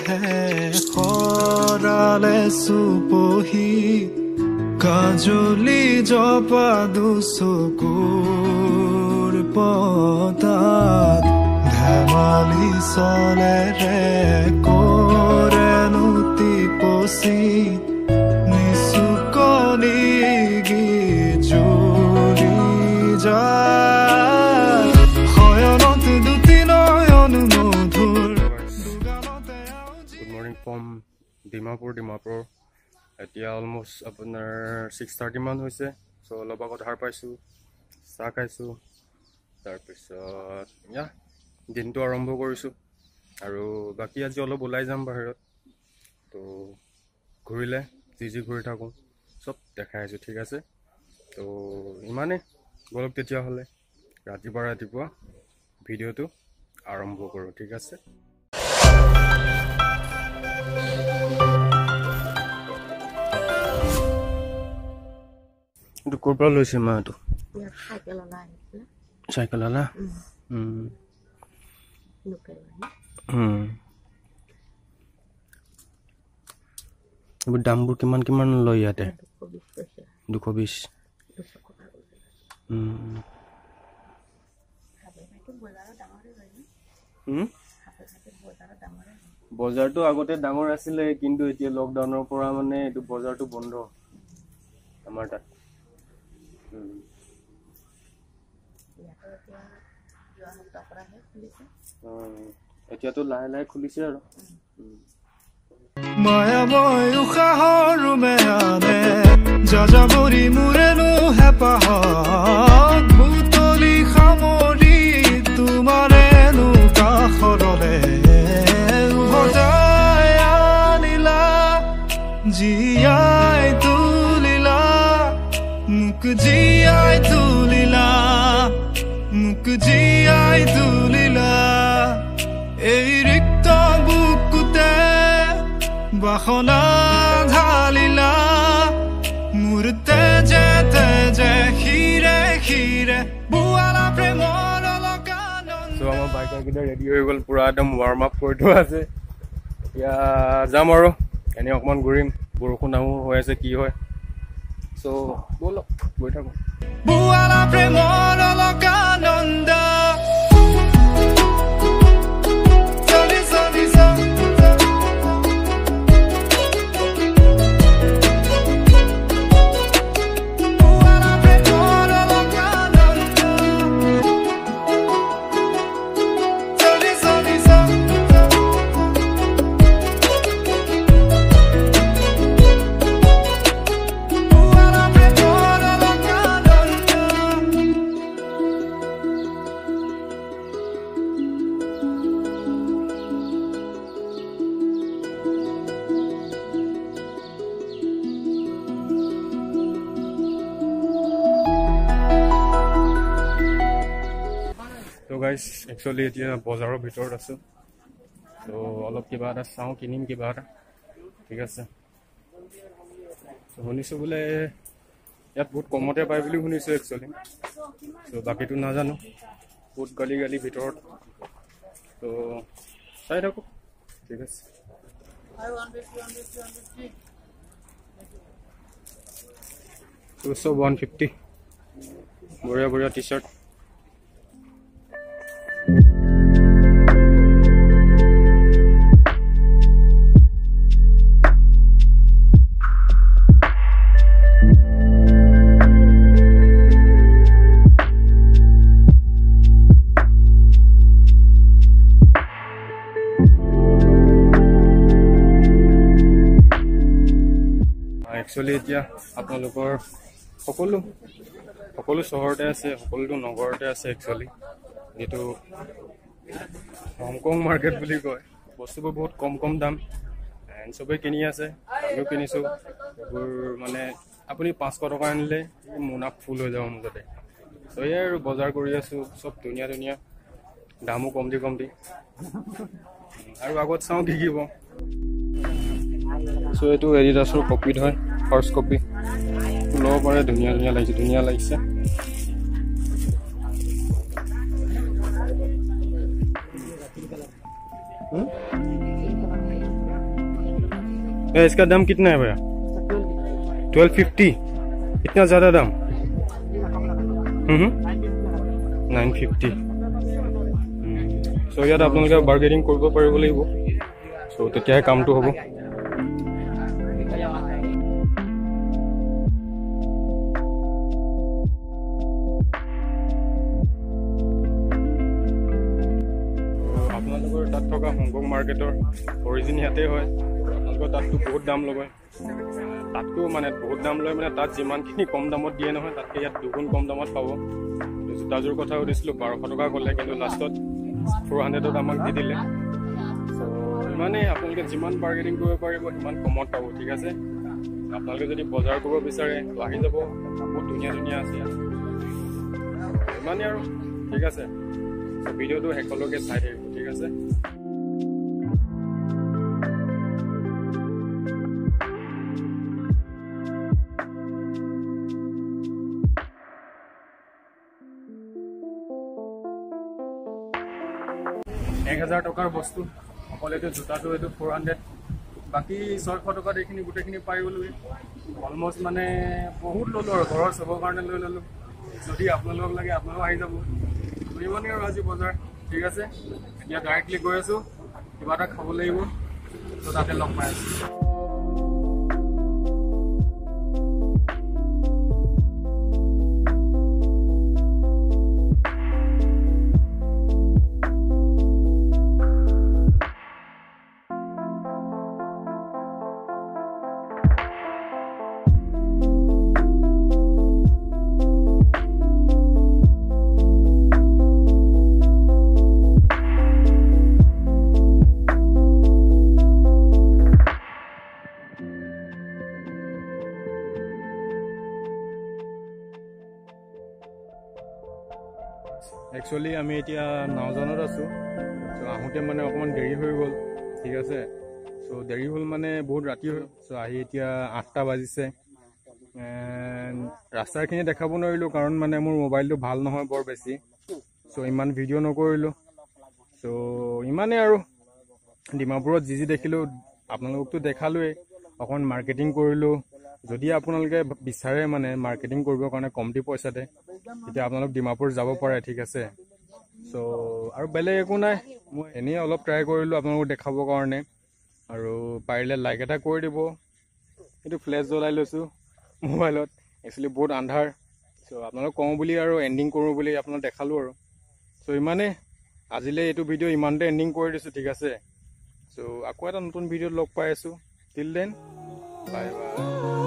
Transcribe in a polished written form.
খৰালে সুপহি কাজলি জপা দুচকুৰ পতাত ধেমালি চলেৰে কৰে নুতি পচি নিচুকনি গিজুৰি যায় হয়নত দুটি নয়ন মধুৰ Good morning from Dimapur. এতিয়া অলমোষ্ট আপোনাৰ 6:30 মান হৈছে সো অলপ আগত হাৰ পাইছোঁ চাহ খাইছোঁ তাৰপিছত দিনটো আৰম্ভ কৰিছোঁ আৰু বাকী আজি অলপ ওলাই যাম বাহিৰত তো ঘূৰিলে যি ঘূৰি থাকোঁ চব দেখাই আছোঁ ঠিক আছে তো ইমানেই বলক তেতিয়াহ'লে ৰাতিপুৱা ভিডিঅ'টো আৰম্ভ কৰোঁ ঠিক আছে itu korban lo sih mah tuh cycle lah ibu dambur kiman lo ya deh 220 বজাৰটো আগতে ডাঙৰ আছিল কিন্তু এতিয়া লকডাউনৰ পৰা মানে এটো বজাৰটো বন্ধ আমাৰ তাত এতিয়াতো লাহে খুলিছে আৰু মায়াময় উশাহৰ মেয়ানে যাযাবৰী মোৰেনো হেঁপাহত বুটলি সামৰি তোমাৰেনো কাষৰলে বজাই আনিলা জীয়াই তুলিলা মুক জীয়াই তুলিলা এই ৰিক্ত বুকুতে বাসনা ঢালিলা মোৰ তেজে খিৰে বুৱালা প্ৰেমৰ অলকানন্দ আমাৰ বাইকৰ কেইটা ৰেডি হৈ গ'ল পুৰা একদম ৱাৰ্ম আপ কৰি থোৱা আছে এতিয়া যাম আৰু এনে অকণমান ঘূৰিম বৰষুণ হৈ আছে কি হয় সো ব'লক গৈ থাকোঁ বুৱালা প্ৰেমৰ অলকানন্দ গাইজ একচুৱেলি এতিয়া বজাৰৰ ভিতৰত আছোঁ তো অলপ কিবা এটা চাওঁ কিনিম কিবা এটা ঠিক আছে শুনিছোঁ বোলে ইয়াত বহুত কমতে পায় বুলি শুনিছোঁ একচুৱেলি তো বাকীটো নাজানো বহুত গালি ভিতৰত তো চাই থাকোঁ ঠিক আছে তো চব 150 বঢ়িয়া টি চাৰ্ট একচুৱেলি এতিয়া আপোনালোকৰ সকলো চহৰতে আছে সকলো নগৰতে আছে একচুৱেলি যেটো হংকং মাৰ্কেট বুলি কয় বস্তুবোৰ বহুত কম দাম এণ্ড সবে কিনি আছে আমিও কিনিছোঁ এইবোৰ মানে আপুনি 500 টকা আনিলে মোনা ফুল হৈ যাব মুঠতে তো এই আৰু বজাৰ কৰি আছোঁ সব ধুনীয়া দামো কমতি আৰু আগত চাওঁ কি পাওঁ সো এইটো এডিডাছৰ কপি হয় ফাৰ্ষ্ট কপি ল'ব পাৰে ধুনীয়া লাগিছে इसका दाम कितना है भैया? 1250। इतना ज़्यादा दाम? 950। सो ইয়াত আপোনালোকে বাৰ্গেনিং কৰিব পাৰিব লাগিব। সো তেতিয়াহে কামটো হ'ব। আপোনালোকৰ তাত থকা হংকং মাৰ্কেটৰ অৰিজিন ইয়াতে হয়। আপোনালোকৰ তাততো বহুত দাম লয়, তাতকৈও মানে বহুত দাম লয়। মানে তাত যিমানখিনি কম দামত দিয়ে নহয়, তাতকৈ ইয়াত দুগুণ কম দামত পাব। জোতাযোৰ কথা সুধিছিলোঁ 1200 টকা ক'লে, কিন্তু লাষ্টত 400ত আমাক দি দিলে। চ' ইমানেই, আপোনালোকে যিমান বাৰ্গেনিং কৰিব পাৰিব সিমান কমত পাব। ঠিক আছে, আপোনালোকে যদি বজাৰ কৰিব বিচাৰে তো আহি যাব, বহুত ধুনীয়া ধুনীয়া আছে ইমানেই আৰু। ঠিক আছে, চ' ভিডিঅ'টো শেষলৈকে চাই থাকিব। ঠিক আছে, $1000 টকাৰ বস্তু অকল এইটো জোতাটো, এইটো 400, বাকী 600 টকাত এইখিনি গোটেইখিনি পাই গ'লো। অলমষ্ট মানে বহুত ল'লোঁ আৰু ঘৰৰ চবৰ কাৰণে লৈ ল'লোঁ। যদি আপোনালোকক লাগে আপোনালোক আহি যাব। ইমানেই আৰু আজি বজাৰ। ঠিক আছে, এতিয়া ডাইৰেক্টলি গৈ আছোঁ, কিবা এটা খাব লাগিব, তো তাতে লগ পাই আছোঁ। একচুৱেলি আমি এতিয়া নাওজানত আছোঁ। চ' আহোঁতে মানে অকণমান দেৰি হৈ গ'ল। ঠিক আছে, চ' দেৰি হ'ল মানে বহুত ৰাতি হ'ল। চ' আহি এতিয়া 8টা বাজিছে। ৰাস্তাৰখিনি দেখাব নোৱাৰিলোঁ, কাৰণ মানে মোৰ মোবাইলটো ভাল নহয় বৰ বেছি। চ' ইমান ভিডিঅ' নকৰিলোঁ। চ' ইমানেই আৰু। ডিমাপুৰত যি দেখিলোঁ আপোনালোকতো দেখালোৱেই। অকণমান মাৰ্কেটিং কৰিলোঁ। যদি আপোনালোকে বিচাৰে মানে মাৰ্কেটিং কৰিবৰ কাৰণে কমটি পইচাতে, তেতিয়া আপোনালোক ডিমাপুৰ যাব পাৰে। ঠিক আছে, চ' আৰু বেলেগ একো নাই, মই এনেই অলপ ট্ৰাই কৰিলোঁ আপোনালোকক দেখাবৰ কাৰণে। আৰু পাৰিলে লাইক এটা কৰি দিব। কিন্তু ফ্লেছ জ্বলাই লৈছোঁ মোবাইলত, একচুৱেলি বহুত আন্ধাৰ। চ' আপোনালোক কওঁ বুলি আৰু এণ্ডিং কৰোঁ বুলি আপোনাক দেখালোঁ আৰু। চ' ইমানেই, আজিলৈ এইটো ভিডিঅ' ইমানতে এণ্ডিং কৰি দিছোঁ। ঠিক আছে, চ' আকৌ এটা নতুন ভিডিঅ'ত লগ পাই আছোঁ। Till then, bye bye.